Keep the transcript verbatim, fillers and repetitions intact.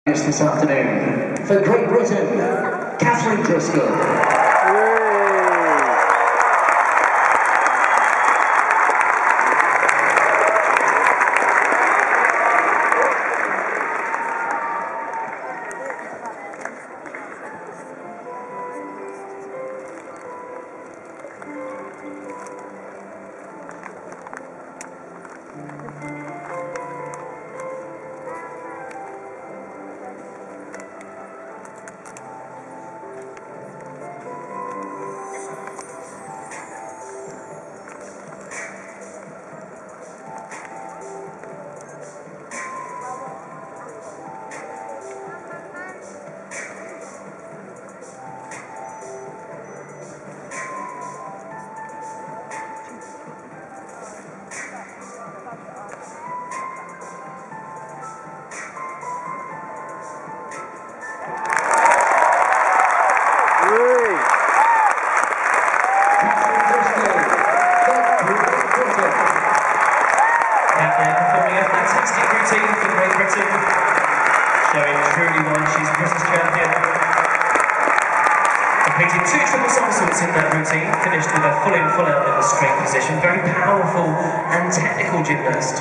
This afternoon for Great Britain, Kat Driscoll. Performing a fantastic routine for Great Britain, showing truly why she's a British champion. Completed two triple somersaults in that routine, finished with a full in, full out in a straight position. Very powerful and technical gymnast.